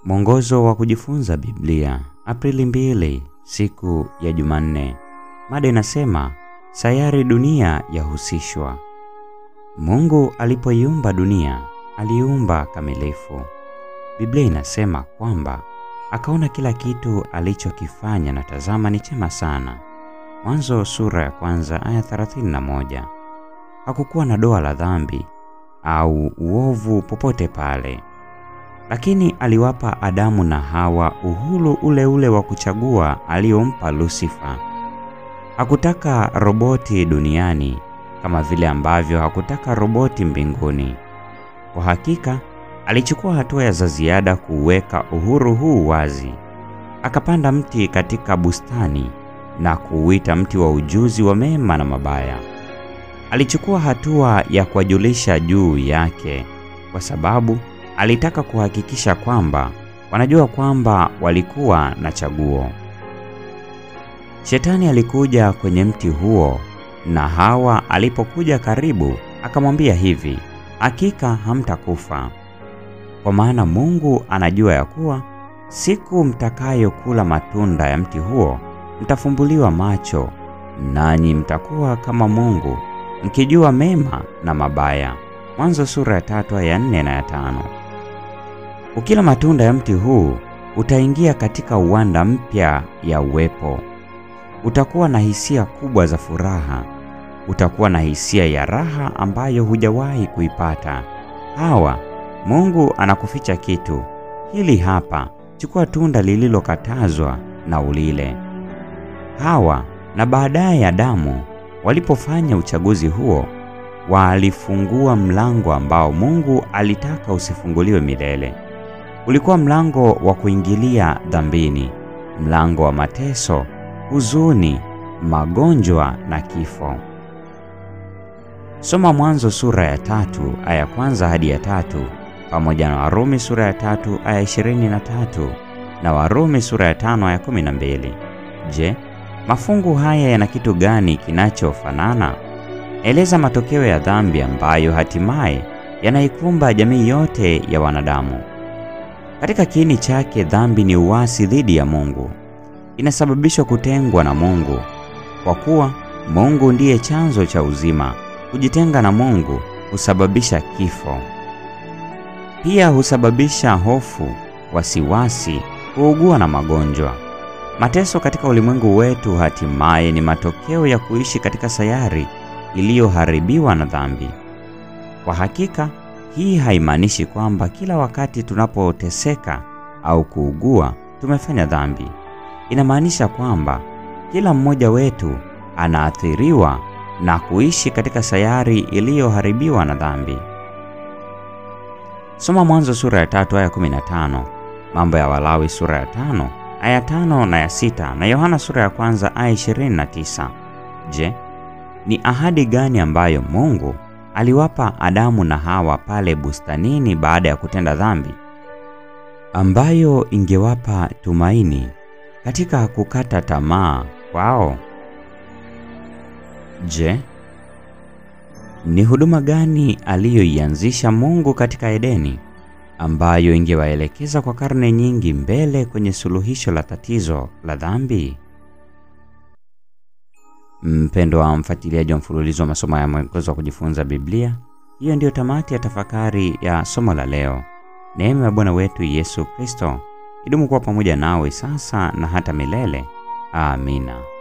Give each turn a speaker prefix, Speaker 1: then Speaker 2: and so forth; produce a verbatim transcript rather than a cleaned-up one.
Speaker 1: Mwongozo wa kujifunza Biblia, Aprili mbili, siku ya Jumanne. Mada inasema, sayari dunia yahusishwa. Mungu alipoiumba dunia, aliumba kamilifu. Biblia inasema kwamba akaona kila kitu alichokifanya na tazama ni chema sana. Mwanzo sura ya kwanza aya thelathini na moja. Hakukuwa na doa la dhambi au uovu popote pale. Lakini aliwapa Adamu na Hawa uhuru ule ule wa kuchagua aliompa Lucifer. Hakutaka roboti duniani kama vile ambavyo hakutaka roboti mbinguni. Kwa hakika, alichukua hatua za ziada kuweka uhuru huu wazi. Akapanda mti katika bustani na kuuita mti wa ujuzi wa mema na mabaya. Alichukua hatua ya kuwajulisha juu yake kwa sababu alitaka kuhakikisha kwamba wanajua kwamba walikuwa na chaguo. Shetani alikuja kwenye mti huo na Hawa alipokuja karibu akamwambia hivi, hakika hamtakufa. Kwa maana Mungu anajua ya kuwa siku mtakayo kula matunda ya mti huo mtafumbuliwa macho, nanyi mtakuwa kama Mungu, mkijua mema na mabaya. Mwanzo sura ya tatu aya nne na ya tano. Ukila matunda ya mti huu utaingia katika uwanda mpya ya uwepo. Utakuwa na hisia kubwa za furaha. Utakuwa na hisia ya raha ambayo hujawahi kuipata. Hawa, Mungu anakuficha kitu. Hili hapa, chukua tunda lililokatazwa na ulile. Hawa na baadaye Adamu walipofanya uchaguzi huo, walifungua mlango ambao Mungu alitaka usifunguliwe milele. Ulikuwa mlango wa kuingilia dhambini, mlango wa mateso, huzuni, magonjwa na kifo. Soma Mwanzo sura ya tatu aya kwanza hadi ya tatu, pamoja na Warumi sura ya tatu aya ishirini na tatu na Warumi sura ya tano aya kumi na mbili. Je, mafungu haya yana kitu gani kinachofanana? Eleza matokeo ya dhambi ambayo hatimaye yanaikumba jamii yote ya wanadamu. Katika kiini chake, dhambi ni uasi dhidi ya Mungu. Inasababishwa kutengwa na Mungu. Kwa kuwa Mungu ndiye chanzo cha uzima, kujitenga na Mungu husababisha kifo. Pia husababisha hofu, wasiwasi, kuugua na magonjwa. Mateso katika ulimwengu wetu hatimaye ni matokeo ya kuishi katika sayari iliyoharibiwa na dhambi. Kwa hakika, hii haimaanishi kwamba kila wakati tunapoteseka au kuugua tumefanya dhambi. Inamaanisha kwamba kila mmoja wetu anaathiriwa na kuishi katika sayari iliyoharibiwa na dhambi. Soma Mwanzo sura ya tatu aya kumi na tano, Mambo ya Walawi sura ya tano aya tano na ya sita na Yohana sura ya kwanza aya ishirini na tisa. Je, ni ahadi gani ambayo Mungu aliwapa Adamu na Hawa pale bustanini baada ya kutenda dhambi, ambayo ingewapa tumaini katika kukata tamaa kwao? Je, ni huduma gani aliyoianzisha Mungu katika Edeni, ambayo ingewaelekeza kwa karne nyingi mbele kwenye suluhisho la tatizo la dhambi? Mpendo wa mfuatiliaji wa mfululizo wa masomo ya mwongozo wa kujifunza Biblia, hiyo ndiyo tamati ya tafakari ya somo la leo. Neema ya Bwana wetu Yesu Kristo idumu kuwa pamoja nawe sasa na hata milele. Amina.